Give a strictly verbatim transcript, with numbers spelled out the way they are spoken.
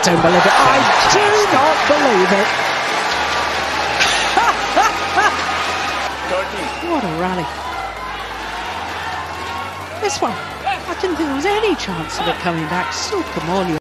don't believe it. I do not believe it. What a rally. This one, I didn't think there was any chance of it coming back. So, come on, you.